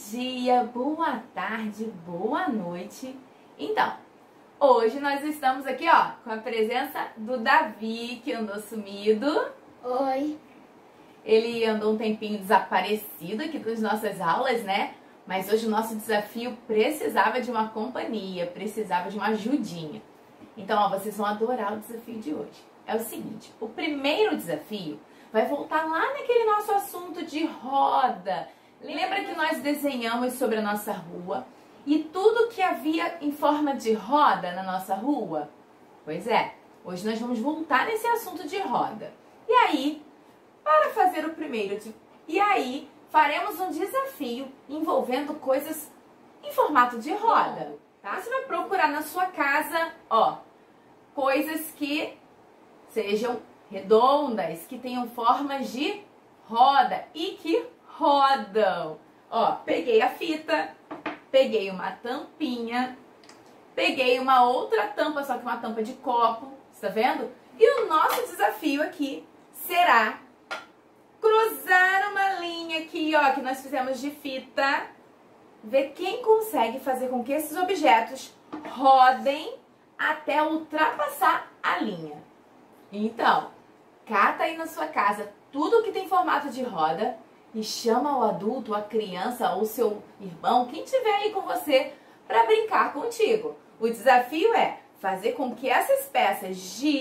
dia, boa tarde, boa noite. Então, hoje nós estamos aqui, ó, com a presença do Davi, que andou sumido. Oi. Ele andou um tempinho desaparecido aqui das nossas aulas, né? Mas hoje o nosso desafio precisava de uma companhia, precisava de uma ajudinha. Então, ó, vocês vão adorar o desafio de hoje. É o seguinte, o primeiro desafio vai voltar lá naquele nosso assunto de roda. Lembra que nós desenhamos sobre a nossa rua e tudo que havia em forma de roda na nossa rua? Pois é, hoje nós vamos voltar nesse assunto de roda. E aí, para fazer o primeiro, faremos um desafio envolvendo coisas em formato de roda, tá? Você vai procurar na sua casa, ó, coisas que sejam redondas, que tenham formas de roda e que rodam. Ó, peguei a fita, peguei uma tampinha, peguei uma outra tampa, só que uma tampa de copo, tá vendo? E o nosso desafio aqui será cruzar uma linha aqui, ó, que nós fizemos de fita, ver quem consegue fazer com que esses objetos rodem até ultrapassar a linha. Então, cata aí na sua casa tudo que tem formato de roda e chama o adulto, a criança ou seu irmão, quem tiver aí com você, para brincar contigo. O desafio é fazer com que essas peças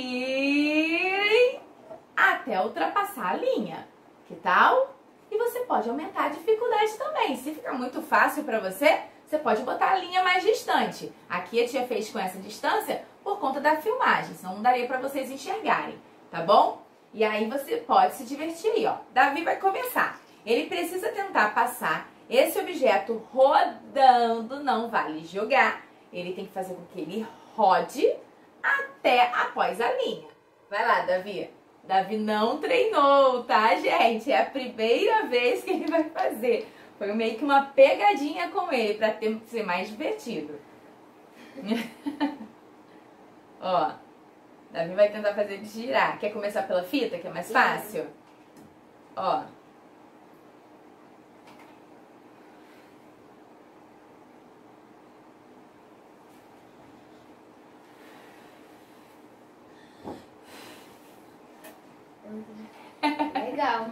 girem até ultrapassar a linha. Que tal? E você pode aumentar a dificuldade também. Se ficar muito fácil para você, você pode botar a linha mais distante. Aqui a tia fez com essa distância por conta da filmagem, senão não daria para vocês enxergarem, tá bom? E aí você pode se divertir aí, ó. Davi vai começar. Ele precisa tentar passar esse objeto rodando, não vale jogar. Ele tem que fazer com que ele rode até após a linha. Vai lá, Davi. Davi não treinou, tá, gente? É a primeira vez que ele vai fazer. Foi meio que uma pegadinha com ele, pra ser mais divertido. Ó, Davi vai tentar fazer ele girar. Quer começar pela fita, que é mais fácil? Ó. Legal.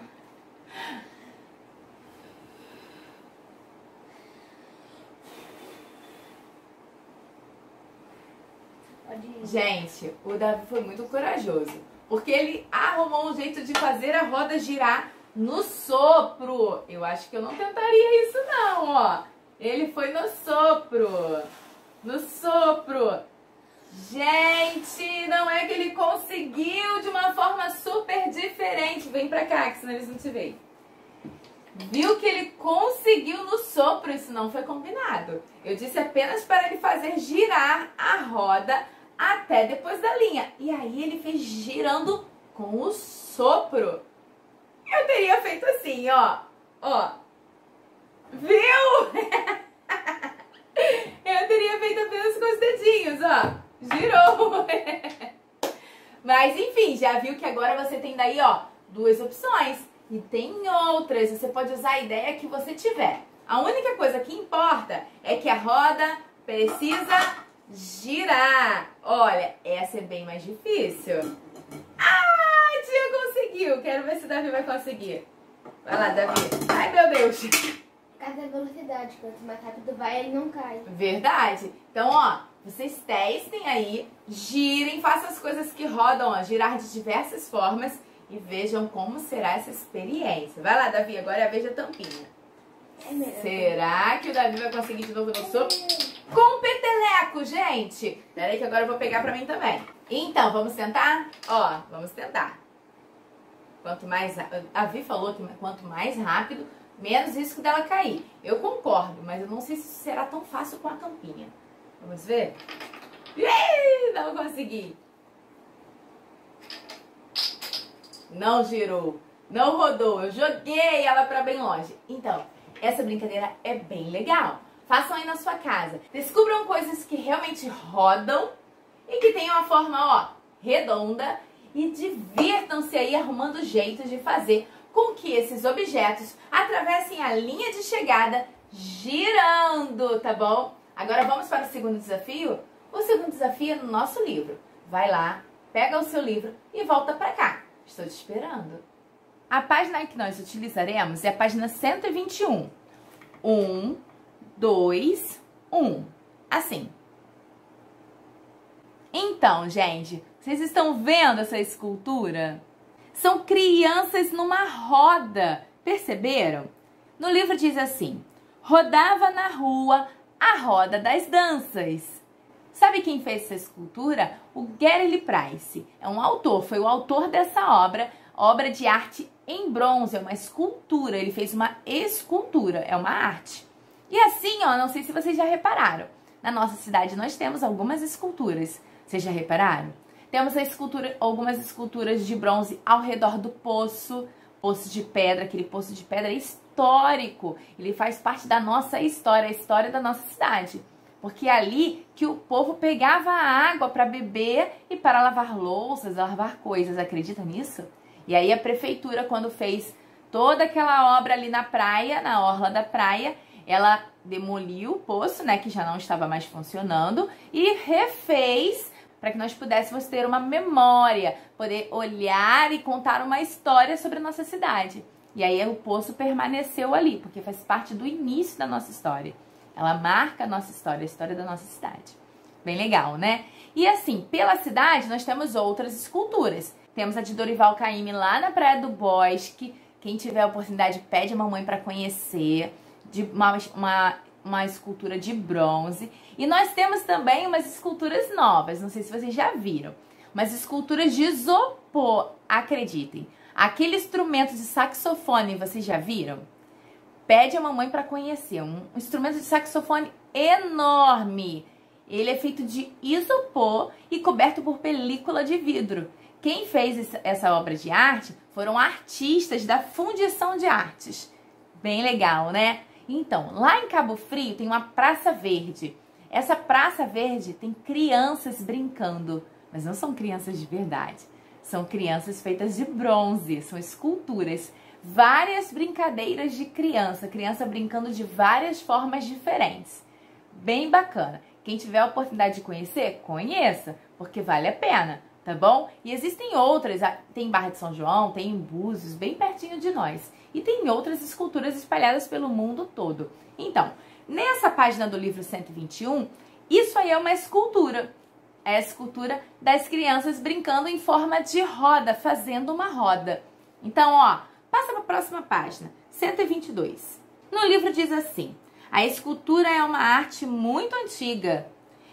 Gente, o Davi foi muito corajoso, porque ele arrumou um jeito de fazer a roda girar no sopro. Eu acho que eu não tentaria isso não, ó. Ele foi no sopro. No sopro. Gente, não é que ele conseguiu de uma forma super diferente. Vem pra cá, que senão eles não te veem. Viu que ele conseguiu no sopro, isso não foi combinado. Eu disse apenas para ele fazer girar a roda até depois da linha. E aí ele fez girando com o sopro. Eu teria feito assim, ó. Ó. Viu? Eu teria feito apenas com os dedinhos, ó. Girou. Mas enfim, já viu que agora você tem daí, ó, duas opções. E tem outras, você pode usar a ideia que você tiver. A única coisa que importa é que a roda precisa girar. Olha, essa é bem mais difícil. Ah, a tia conseguiu. Quero ver se o Davi vai conseguir. Vai lá, Davi. Ai, meu Deus. Por causa da velocidade, quanto mais rápido vai, ele não cai. Verdade. Então, ó, vocês testem aí, girem, façam as coisas que rodam, ó, girar de diversas formas e vejam como será essa experiência. Vai lá, Davi, agora é a vez da tampinha. É mesmo. Será que o Davi vai conseguir de novo no sopro? Com peteleco, gente! Pera aí que agora eu vou pegar pra mim também. Então, vamos tentar? Ó, vamos tentar. Quanto mais... A Vi falou que quanto mais rápido, menos risco dela cair. Eu concordo, mas eu não sei se isso será tão fácil com a tampinha. Vamos ver? Ih, não consegui. Não girou, não rodou, eu joguei ela pra bem longe. Então, essa brincadeira é bem legal. Façam aí na sua casa. Descubram coisas que realmente rodam e que tenham a forma, ó, redonda. E divirtam-se aí arrumando jeitos de fazer com que esses objetos atravessem a linha de chegada girando, tá bom? Agora vamos para o segundo desafio? O segundo desafio é no nosso livro. Vai lá, pega o seu livro e volta para cá. Estou te esperando. A página que nós utilizaremos é a página 121. 1, 2, 1. Assim. Então, gente, vocês estão vendo essa escultura? São crianças numa roda. Perceberam? No livro diz assim: rodava na rua a roda das danças. Sabe quem fez essa escultura? O Gary Price. É um autor, foi o autor dessa obra de arte em bronze, é uma escultura. Ele fez uma escultura, é uma arte. E assim, ó, não sei se vocês já repararam, na nossa cidade nós temos algumas esculturas. Vocês já repararam? Temos algumas esculturas de bronze ao redor do poço de pedra, aquele poço de pedra histórico. Ele faz parte da nossa história, a história da nossa cidade. Porque é ali que o povo pegava a água para beber e para lavar louças, lavar coisas. Acredita nisso? E aí a prefeitura, quando fez toda aquela obra ali na praia, na orla da praia, ela demoliu o poço, né, que já não estava mais funcionando, e refez para que nós pudéssemos ter uma memória, poder olhar e contar uma história sobre a nossa cidade. E aí o poço permaneceu ali, porque faz parte do início da nossa história. Ela marca a nossa história, a história da nossa cidade. Bem legal, né? E assim, pela cidade nós temos outras esculturas. Temos a de Dorival Caymmi lá na Praia do Bosque. Quem tiver a oportunidade, pede a mamãe para conhecer. De uma escultura de bronze. E nós temos também umas esculturas novas, não sei se vocês já viram. Umas esculturas de isopor, acreditem. Aquele instrumento de saxofone, vocês já viram? Pede a mamãe para conhecer. Um instrumento de saxofone enorme. Ele é feito de isopor e coberto por película de vidro. Quem fez essa obra de arte foram artistas da Fundição de Artes. Bem legal, né? Então, lá em Cabo Frio tem uma Praça Verde. Essa Praça Verde tem crianças brincando, mas não são crianças de verdade. São crianças feitas de bronze, são esculturas. Várias brincadeiras de criança brincando de várias formas diferentes. Bem bacana. Quem tiver a oportunidade de conhecer, conheça, porque vale a pena, tá bom? E existem outras, tem Barra de São João, tem em Búzios, bem pertinho de nós. E tem outras esculturas espalhadas pelo mundo todo. Então, nessa página do livro 121, isso aí é uma escultura. É a escultura das crianças brincando em forma de roda, fazendo uma roda. Então, ó, passa para a próxima página, 122. No livro diz assim: a escultura é uma arte muito antiga.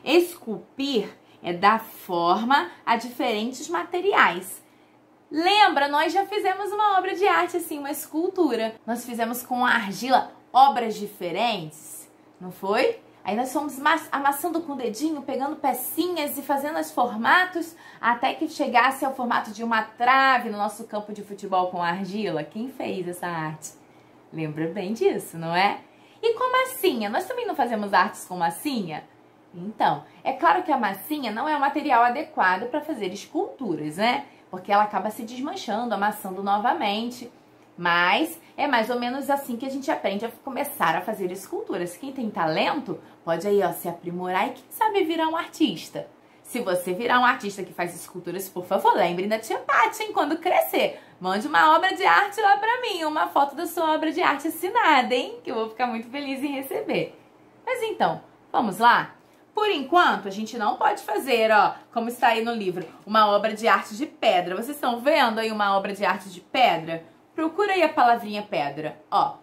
Esculpir é dar forma a diferentes materiais. Lembra, nós já fizemos uma obra de arte assim, uma escultura. Nós fizemos com argila obras diferentes, não foi? Aí nós fomos amassando com o dedinho, pegando pecinhas e fazendo os formatos até que chegasse ao formato de uma trave no nosso campo de futebol com argila. Quem fez essa arte? Lembra bem disso, não é? E com massinha? Nós também não fazemos artes com massinha? Então, é claro que a massinha não é o material adequado para fazer esculturas, né? Porque ela acaba se desmanchando, amassando novamente. Mas é mais ou menos assim que a gente aprende a começar a fazer esculturas. Quem tem talento pode aí, ó, se aprimorar e quem sabe virar um artista. Se você virar um artista que faz esculturas, por favor, lembre da tia Paty, hein? Quando crescer, mande uma obra de arte lá pra mim, uma foto da sua obra de arte assinada, hein? Que eu vou ficar muito feliz em receber. Mas então, vamos lá? Por enquanto, a gente não pode fazer, ó, como está aí no livro, uma obra de arte de pedra. Vocês estão vendo aí uma obra de arte de pedra? Procura aí a palavrinha pedra. Ó,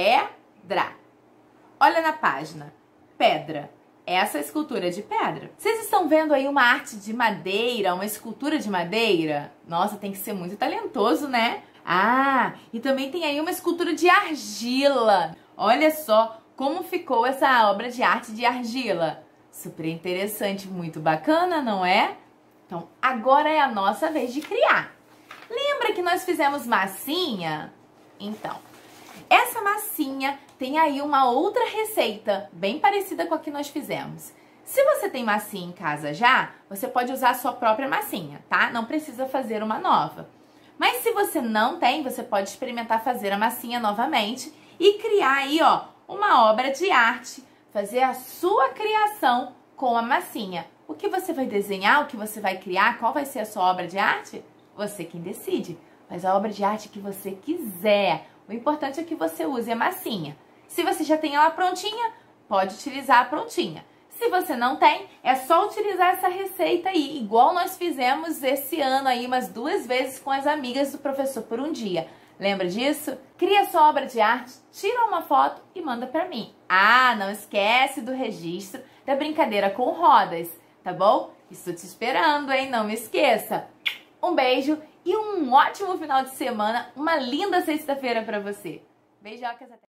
pedra. Olha na página. Pedra. Essa escultura é de pedra. Vocês estão vendo aí uma arte de madeira, uma escultura de madeira? Nossa, tem que ser muito talentoso, né? Ah, e também tem aí uma escultura de argila. Olha só como ficou essa obra de arte de argila. Super interessante, muito bacana, não é? Então, agora é a nossa vez de criar. Lembra que nós fizemos massinha? Então, essa massinha tem aí uma outra receita, bem parecida com a que nós fizemos. Se você tem massinha em casa já, você pode usar a sua própria massinha, tá? Não precisa fazer uma nova. Mas se você não tem, você pode experimentar fazer a massinha novamente e criar aí, ó, uma obra de arte, fazer a sua criação com a massinha. O que você vai desenhar, o que você vai criar, qual vai ser a sua obra de arte? Você quem decide. Faz a obra de arte que você quiser. O importante é que você use a massinha. Se você já tem ela prontinha, pode utilizar a prontinha. Se você não tem, é só utilizar essa receita aí, igual nós fizemos esse ano aí umas 2 vezes com as amigas do professor por um dia. Lembra disso? Cria sua obra de arte, tira uma foto e manda pra mim. Ah, não esquece do registro da brincadeira com rodas, tá bom? Estou te esperando, hein? Não me esqueça. Um beijo e um ótimo final de semana, uma linda sexta-feira pra você. Beijocas, até